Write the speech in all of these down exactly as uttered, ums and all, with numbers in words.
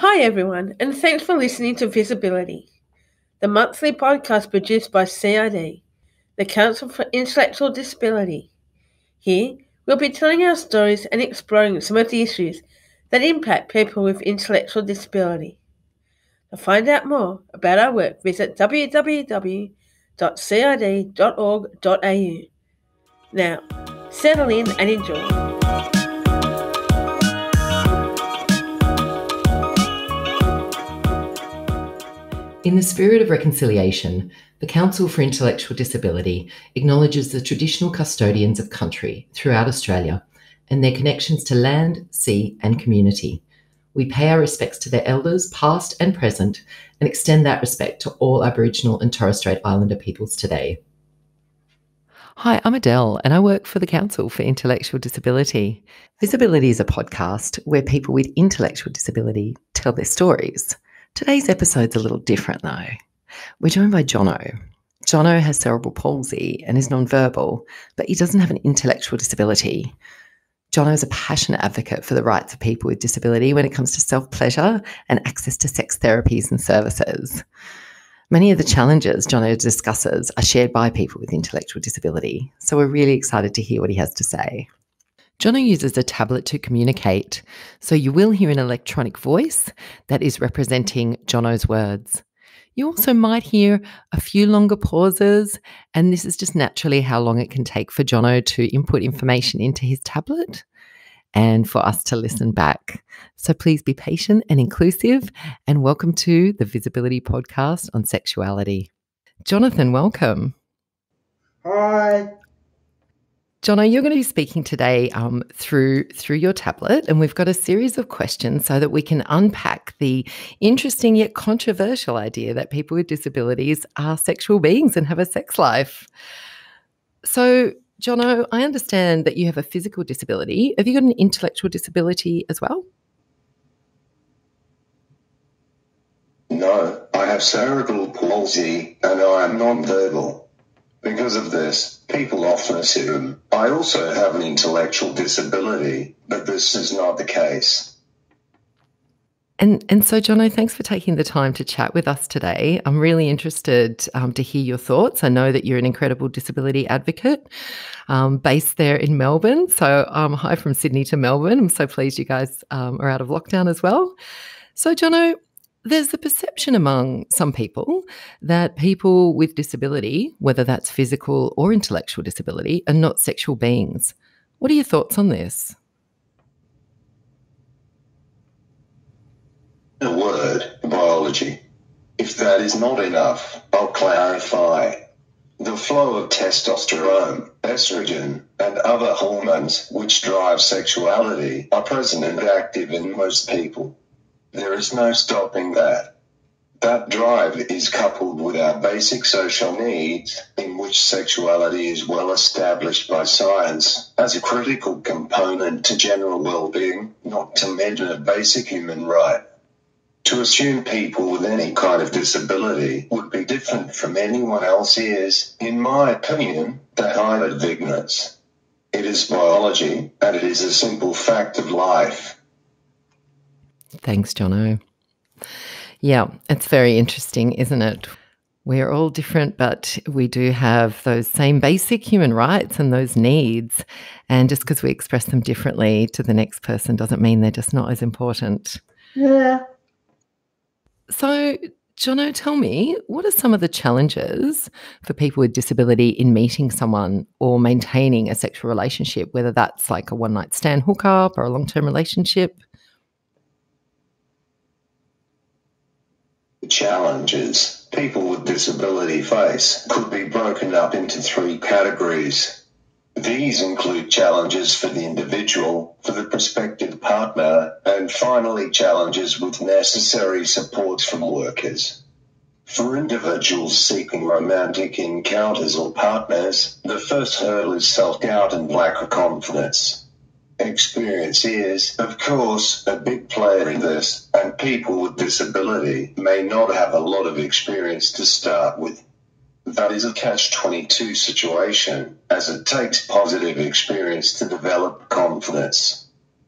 Hi everyone, and thanks for listening to Visibility, the monthly podcast produced by C I D, the Council for Intellectual Disability. Here, we'll be telling our stories and exploring some of the issues that impact people with intellectual disability. To find out more about our work, visit w w w dot c i d dot org dot a u. Now, settle in and enjoy. In the spirit of reconciliation, the Council for Intellectual Disability acknowledges the traditional custodians of country throughout Australia and their connections to land, sea and community. We pay our respects to their elders, past and present, and extend that respect to all Aboriginal and Torres Strait Islander peoples today. Hi, I'm Adele and I work for the Council for Intellectual Disability. Visibility is a podcast where people with intellectual disability tell their stories. Today's episode's a little different though. We're joined by Jono. Jono has cerebral palsy and is nonverbal, but he doesn't have an intellectual disability. Jono is a passionate advocate for the rights of people with disability when it comes to self-pleasure and access to sex therapies and services. Many of the challenges Jono discusses are shared by people with intellectual disability, so we're really excited to hear what he has to say. Jono uses a tablet to communicate, so you will hear an electronic voice that is representing Jono's words. You also might hear a few longer pauses, and this is just naturally how long it can take for Jono to input information into his tablet and for us to listen back. So please be patient and inclusive, and welcome to the Visibility Podcast on Sexuality. Jonathan, welcome. Hi. Jono, you're going to be speaking today um, through through your tablet, and we've got a series of questions so that we can unpack the interesting yet controversial idea that people with disabilities are sexual beings and have a sex life. So, Jono, I understand that you have a physical disability. Have you got an intellectual disability as well? No, I have cerebral palsy and I am non-verbal. Because of this, people often assume I also have an intellectual disability, but this is not the case. And and so, Jono, thanks for taking the time to chat with us today. I'm really interested um, to hear your thoughts. I know that you're an incredible disability advocate um, based there in Melbourne. So um, hi from Sydney to Melbourne. I'm so pleased you guys um, are out of lockdown as well. So, Jono, there's the perception among some people that people with disability, whether that's physical or intellectual disability, are not sexual beings. What are your thoughts on this? A word, biology. If that is not enough, I'll clarify. The flow of testosterone, estrogen, and other hormones which drive sexuality are present and active in most people. There is no stopping that. That drive is coupled with our basic social needs, in which sexuality is well established by science as a critical component to general well-being, not to mention a basic human right. To assume people with any kind of disability would be different from anyone else is, in my opinion, the height of ignorance. It is biology, and it is a simple fact of life. Thanks, Jono. Yeah, it's very interesting, isn't it? We're all different, but we do have those same basic human rights and those needs. And just because we express them differently to the next person doesn't mean they're just not as important. Yeah. So, Jono, tell me, what are some of the challenges for people with disability in meeting someone or maintaining a sexual relationship, whether that's like a one-night stand hookup or a long-term relationship? The challenges people with disability face could be broken up into three categories. These include challenges for the individual, for the prospective partner, and finally challenges with necessary supports from workers. For individuals seeking romantic encounters or partners, the first hurdle is self-doubt and lack of confidence. Experience is, of course, a big player in this, and people with disability may not have a lot of experience to start with. That is a catch twenty-two situation, as it takes positive experience to develop confidence.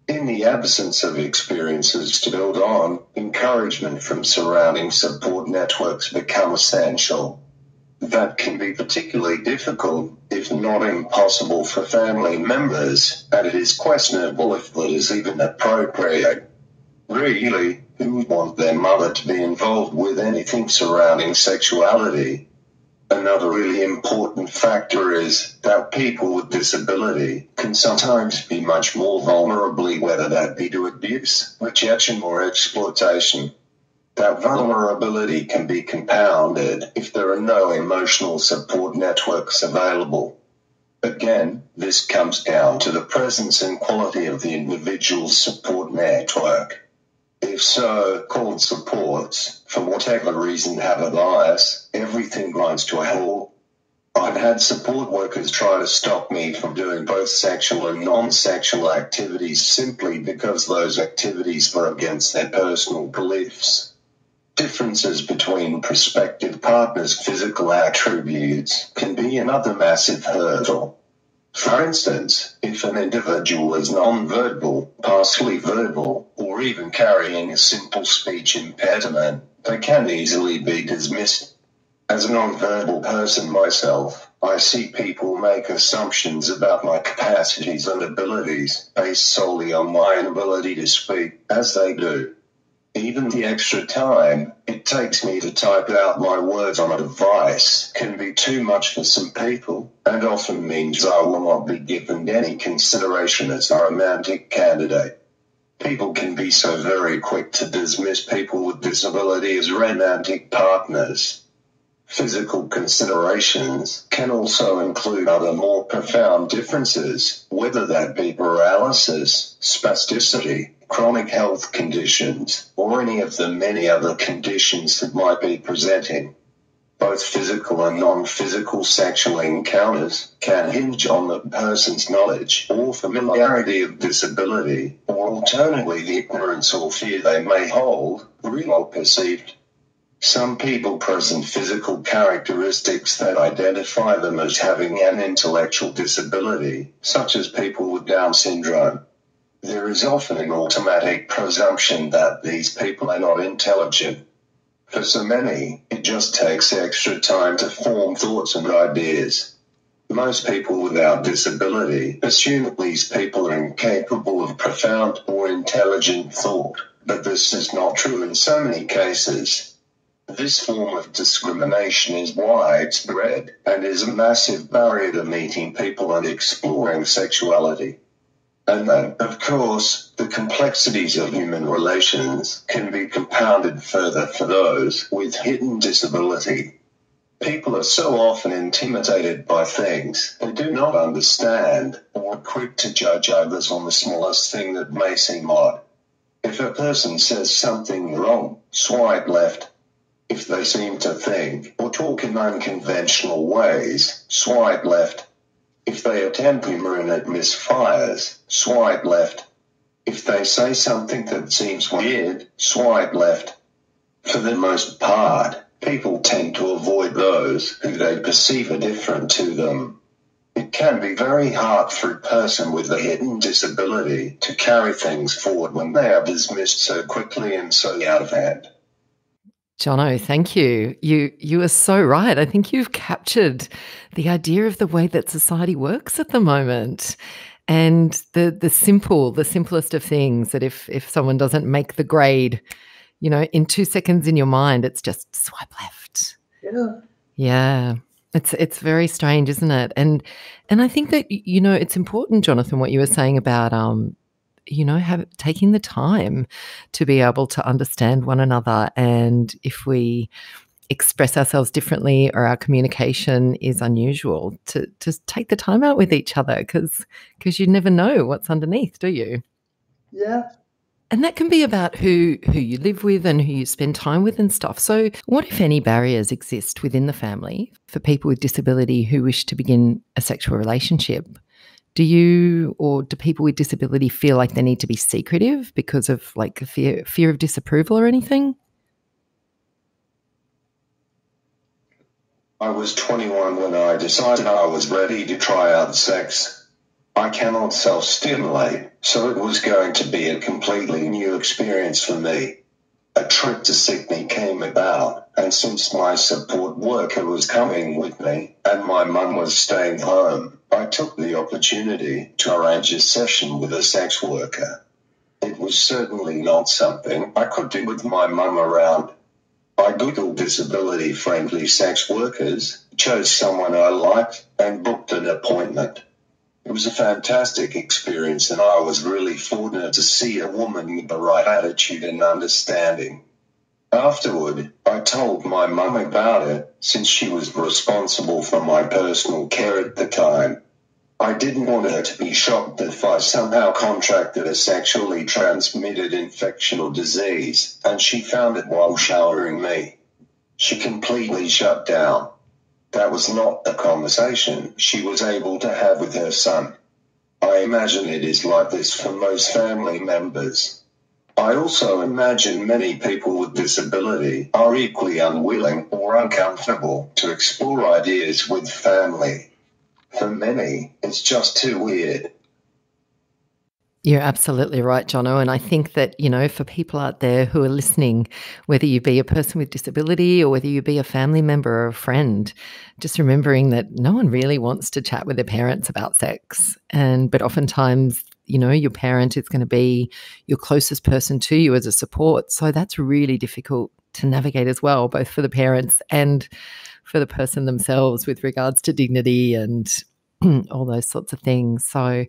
In the absence of experiences to build on, encouragement from surrounding support networks become essential. That can be particularly difficult, if not impossible, for family members, and it is questionable if that is even appropriate. Really, who would want their mother to be involved with anything surrounding sexuality? Another really important factor is that people with disability can sometimes be much more vulnerable, whether that be to abuse, rejection, or exploitation. That vulnerability can be compounded if there are no emotional support networks available. Again, this comes down to the presence and quality of the individual's support network. If so-called supports, for whatever reason, have a bias, everything grinds to a halt. I've had support workers try to stop me from doing both sexual and non-sexual activities simply because those activities were against their personal beliefs. Differences between prospective partners' physical attributes can be another massive hurdle. For instance, if an individual is non-verbal, partially verbal, or even carrying a simple speech impediment, they can easily be dismissed. As a non-verbal person myself, I see people make assumptions about my capacities and abilities based solely on my inability to speak, as they do. Even the extra time it takes me to type out my words on a device can be too much for some people, and often means I will not be given any consideration as a romantic candidate. People can be so very quick to dismiss people with disability as romantic partners. Physical considerations can also include other more profound differences, whether that be paralysis, spasticity, chronic health conditions, or any of the many other conditions that might be presenting. Both physical and non-physical sexual encounters can hinge on the person's knowledge or familiarity of disability, or alternately the ignorance or fear they may hold, real or perceived. Some people present physical characteristics that identify them as having an intellectual disability, such as people with Down syndrome. There is often an automatic presumption that these people are not intelligent. For so many, it just takes extra time to form thoughts and ideas. Most people without disability assume that these people are incapable of profound or intelligent thought, but this is not true in so many cases. This form of discrimination is widespread and is a massive barrier to meeting people and exploring sexuality. And then, of course, the complexities of human relations can be compounded further for those with hidden disability. People are so often intimidated by things they do not understand, or quick to judge others on the smallest thing that may seem odd. If a person says something wrong, swipe left. If they seem to think or talk in unconventional ways, swipe left. If they attempt humor and it misfires, swipe left. If they say something that seems weird, swipe left. For the most part, people tend to avoid those who they perceive are different to them. It can be very hard for a person with a hidden disability to carry things forward when they are dismissed so quickly and so out of hand. Jono, thank you. You you are so right. I think you've captured the idea of the way that society works at the moment. And the the simple, the simplest of things, that if if someone doesn't make the grade, you know, in two seconds in your mind, it's just swipe left. Yeah. Yeah. It's it's very strange, isn't it? And and I think that, you know, it's important, Jonathan, what you were saying about um you know, have taking the time to be able to understand one another. And if we express ourselves differently or our communication is unusual, to to take the time out with each other, because because you never know what's underneath, do you? Yeah. And that can be about who who you live with and who you spend time with and stuff. So what, if any, barriers exist within the family for people with disability who wish to begin a sexual relationship? Do you, or do people with disability feel like they need to be secretive because of like a fear, fear of disapproval or anything? I was twenty-one when I decided I was ready to try out sex. I cannot self-stimulate, so it was going to be a completely new experience for me. A trip to Sydney came about, and since my support worker was coming with me, and my mum was staying home, I took the opportunity to arrange a session with a sex worker. It was certainly not something I could do with my mum around. I googled disability-friendly sex workers, chose someone I liked, and booked an appointment. It was a fantastic experience, and I was really fortunate to see a woman with the right attitude and understanding. Afterward, I told my mum about it, since she was responsible for my personal care at the time. I didn't want her to be shocked if I somehow contracted a sexually transmitted infection or disease, and she found it while showering me. She completely shut down. That was not the conversation she was able to have with her son. I imagine it is like this for most family members. I also imagine many people with disability are equally unwilling or uncomfortable to explore ideas with family. For many, it's just too weird. You're absolutely right, Jono. And I think that, you know, for people out there who are listening, whether you be a person with disability or whether you be a family member or a friend, just remembering that no one really wants to chat with their parents about sex. And but oftentimes, you know, your parent is going to be your closest person to you as a support. So that's really difficult to navigate as well, both for the parents and for the person themselves with regards to dignity and all those sorts of things. So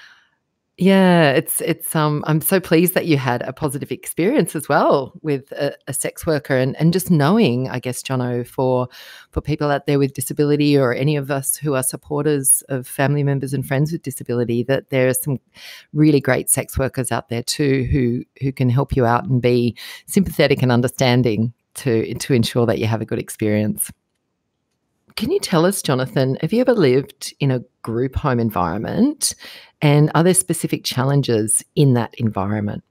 yeah, it's it's um I'm so pleased that you had a positive experience as well with a, a sex worker, and, and just knowing, I guess, Jono, for for people out there with disability or any of us who are supporters of family members and friends with disability, that there are some really great sex workers out there too who who can help you out and be sympathetic and understanding to to ensure that you have a good experience. Can you tell us, Jonathan, have you ever lived in a group home environment, and are there specific challenges in that environment?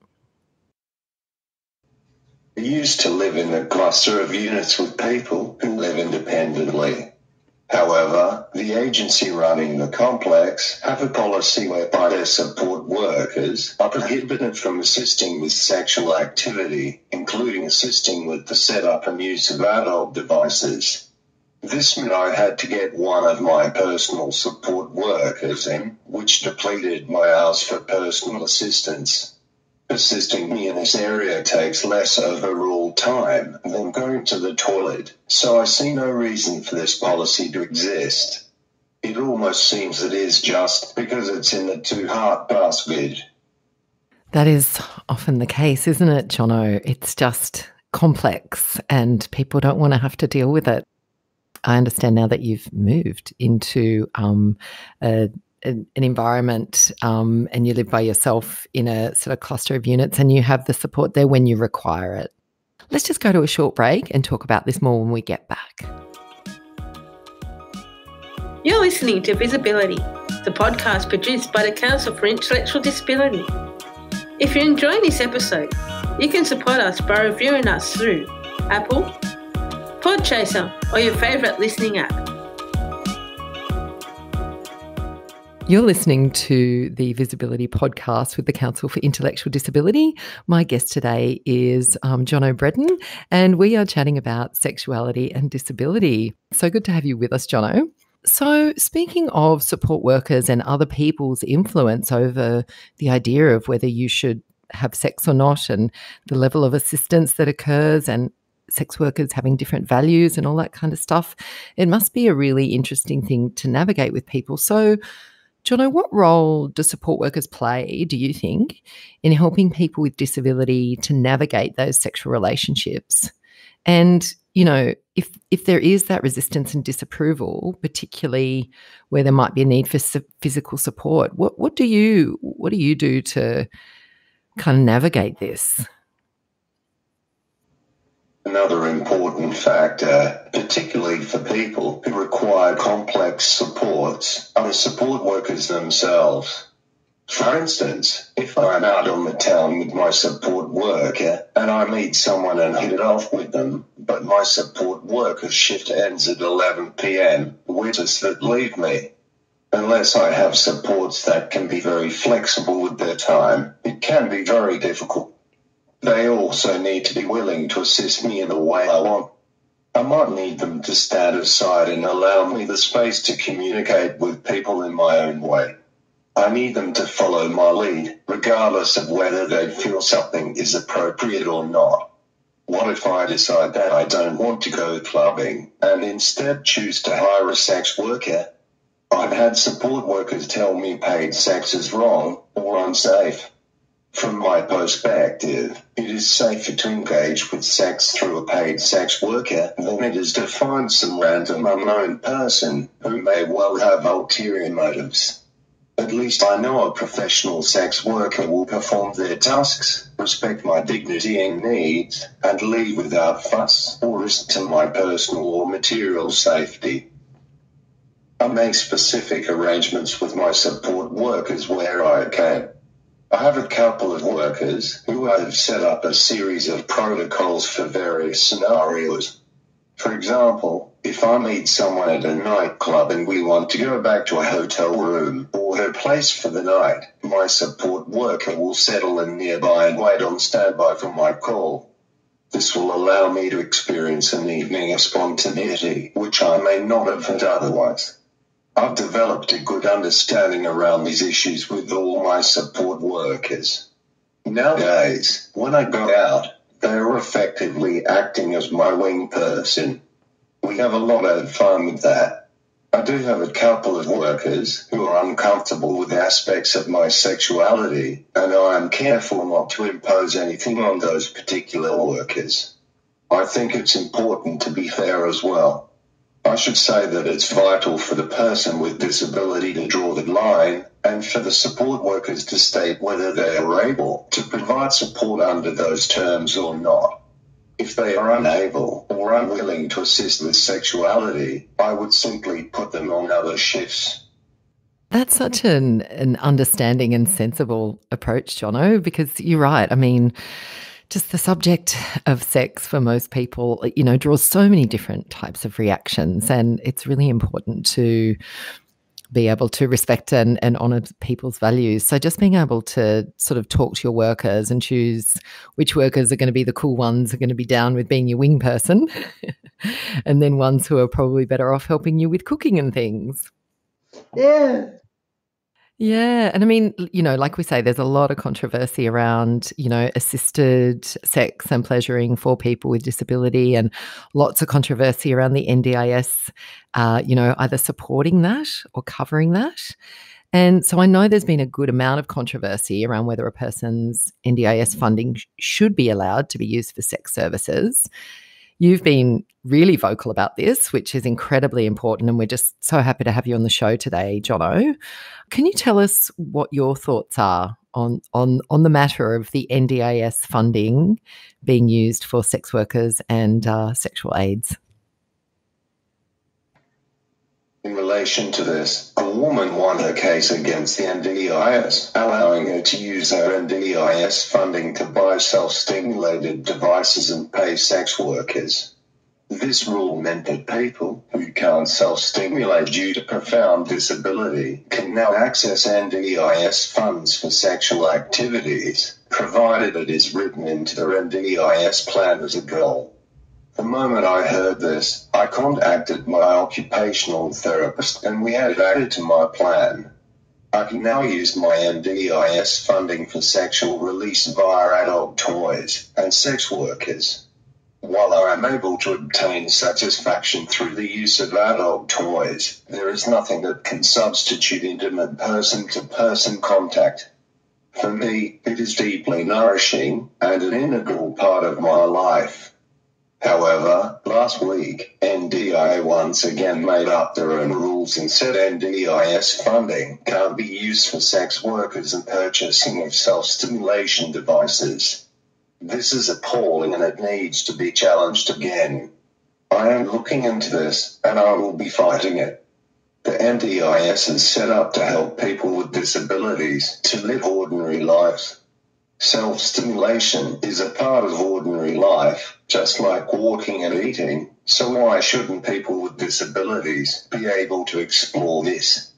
I used to live in a cluster of units with people who live independently. However, the agency running the complex have a policy whereby their support workers are prohibited from assisting with sexual activity, including assisting with the setup and use of adult devices. This meant I had to get one of my personal support workers in, which depleted my hours for personal assistance. Assisting me in this area takes less overall time than going to the toilet, so I see no reason for this policy to exist. It almost seems it is just because it's in the two-heart basket. That is often the case, isn't it, Jono? It's just complex and people don't want to have to deal with it. I understand now that you've moved into um, a, a, an environment um, and you live by yourself in a sort of cluster of units, and you have the support there when you require it. Let's just go to a short break and talk about this more when we get back. You're listening to Visibility, the podcast produced by the Council for Intellectual Disability. If you're enjoying this episode, you can support us by reviewing us through Apple, Podchaser, or your favourite listening app. You're listening to the Visibility podcast with the Council for Intellectual Disability. My guest today is um, Jono Bredon, and we are chatting about sexuality and disability. So good to have you with us, Jono. So speaking of support workers and other people's influence over the idea of whether you should have sex or not, and the level of assistance that occurs, and sex workers having different values and all that kind of stuff, it must be a really interesting thing to navigate with people. So, Jono, what role do support workers play, do you think, in helping people with disability to navigate those sexual relationships? And, you know, if if there is that resistance and disapproval, particularly where there might be a need for su- physical support, what what do you what do you do to kind of navigate this? Another important factor, particularly for people who require complex supports, are the support workers themselves. For instance, if I'm out on the town with my support worker and I meet someone and hit it off with them, but my support worker's shift ends at eleven p.m., where does that leave me? Unless I have supports that can be very flexible with their time, it can be very difficult. They also need to be willing to assist me in the way I want. I might need them to stand aside and allow me the space to communicate with people in my own way. I need them to follow my lead, regardless of whether they feel something is appropriate or not. What if I decide that I don't want to go clubbing, and instead choose to hire a sex worker? I've had support workers tell me paid sex is wrong or unsafe. From my perspective, it is safer to engage with sex through a paid sex worker than it is to find some random unknown person who may well have ulterior motives. At least I know a professional sex worker will perform their tasks, respect my dignity and needs, and leave without fuss or risk to my personal or material safety. I make specific arrangements with my support workers where I can. I have a couple of workers who have set up a series of protocols for various scenarios. For example, if I meet someone at a nightclub and we want to go back to a hotel room or her place for the night, my support worker will settle in nearby and wait on standby for my call. This will allow me to experience an evening of spontaneity, which I may not have had otherwise. I've developed a good understanding around these issues with all my support workers. Nowadays, when I go out, they are effectively acting as my wing person. We have a lot of fun with that. I do have a couple of workers who are uncomfortable with aspects of my sexuality, and I am careful not to impose anything on those particular workers. I think it's important to be fair as well. I should say that it's vital for the person with disability to draw the line, and for the support workers to state whether they are able to provide support under those terms or not. If they are unable or unwilling to assist with sexuality, I would simply put them on other shifts. That's such an, an understanding and sensible approach, Jono, because you're right. I mean, just the subject of sex for most people, you know, draws so many different types of reactions, and it's really important to be able to respect and, and honour people's values. So just being able to sort of talk to your workers and choose which workers are going to be the cool ones, are going to be down with being your wing person, and then ones who are probably better off helping you with cooking and things. Yeah. Yeah. And I mean, you know, like we say, there's a lot of controversy around, you know, assisted sex and pleasuring for people with disability, and lots of controversy around the N D I S, uh, you know, either supporting that or covering that. And so I know there's been a good amount of controversy around whether a person's N D I S funding sh- should be allowed to be used for sex services. You've been really vocal about this, which is incredibly important, and we're just so happy to have you on the show today, Jono. Can you tell us what your thoughts are on, on, on the matter of the N D I S funding being used for sex workers and uh, sexual aids? In relation to this, a woman won her case against the N D I S, allowing her to use her N D I S funding to buy self-stimulated devices and pay sex workers. This rule meant that people who can't self-stimulate due to profound disability can now access N D I S funds for sexual activities, provided it is written into their N D I S plan as a goal. The moment I heard this, I contacted my occupational therapist and we had it added to my plan. I can now use my N D I S funding for sexual release via adult toys and sex workers. While I am able to obtain satisfaction through the use of adult toys, there is nothing that can substitute intimate person-to-person contact. For me, it is deeply nourishing and an integral part of my life. However, last week, N D I A once again made up their own rules and said N D I S funding can't be used for sex workers and purchasing of self-stimulation devices. This is appalling and it needs to be challenged again. I am looking into this and I will be fighting it. The N D I S is set up to help people with disabilities to live ordinary lives. Self-stimulation is a part of ordinary life, just like walking and eating, so why shouldn't people with disabilities be able to explore this?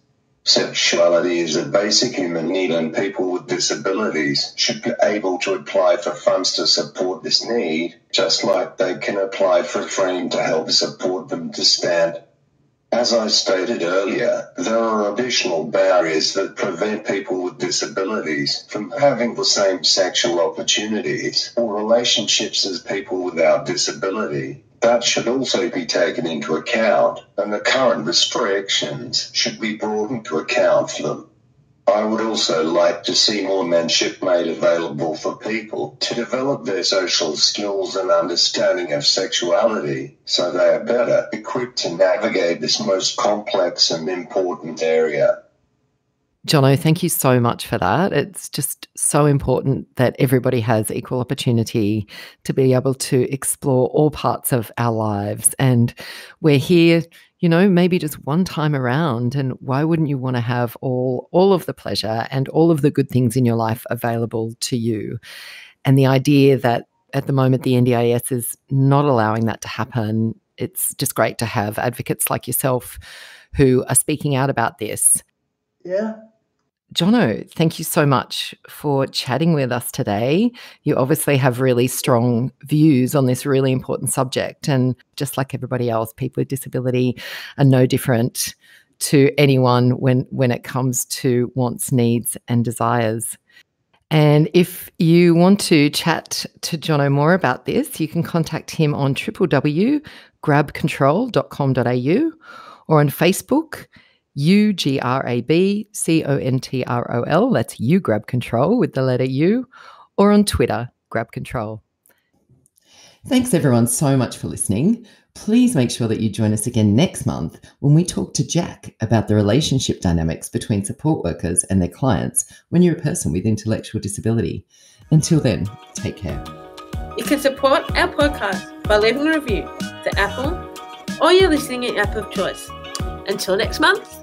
Sexuality is a basic human need, and people with disabilities should be able to apply for funds to support this need, just like they can apply for funding to help support them to stand. As I stated earlier, there are additional barriers that prevent people with disabilities from having the same sexual opportunities or relationships as people without disability. That should also be taken into account, and the current restrictions should be brought into account for them. I would also like to see more mentorship made available for people to develop their social skills and understanding of sexuality so they are better equipped to navigate this most complex and important area. Jono, thank you so much for that. It's just so important that everybody has equal opportunity to be able to explore all parts of our lives. And we're here, you know, maybe just one time around. And why wouldn't you want to have all, all of the pleasure and all of the good things in your life available to you? And the idea that at the moment the N D I S is not allowing that to happen, it's just great to have advocates like yourself who are speaking out about this. Yeah. Jono, thank you so much for chatting with us today. You obviously have really strong views on this really important subject. And just like everybody else, people with disability are no different to anyone when, when it comes to wants, needs and desires. And if you want to chat to Jono more about this, you can contact him on w w w dot grab control dot com dot a u or on Facebook, U G R A B C O N T R O L, that's You Grab Control with the letter U, or on Twitter, Grab Control. Thanks everyone so much for listening. Please make sure that you join us again next month when we talk to Jack about the relationship dynamics between support workers and their clients when you're a person with intellectual disability. Until then, take care. You can support our podcast by leaving a review to Apple or your listening app of choice. Until next month.